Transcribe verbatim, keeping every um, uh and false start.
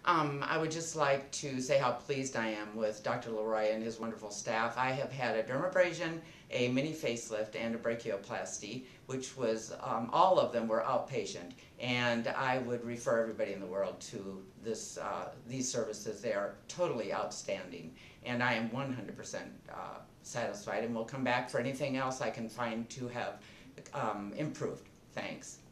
Um, I would just like to say how pleased I am with Doctor LeRoy and his wonderful staff. I have had a dermabrasion, a mini facelift, and a brachioplasty, which was, um, all of them were outpatient. And I would refer everybody in the world to this, uh, these services. They are totally outstanding. And I am one hundred percent uh, satisfied, and will come back for anything else I can find to have um, improved. Thanks.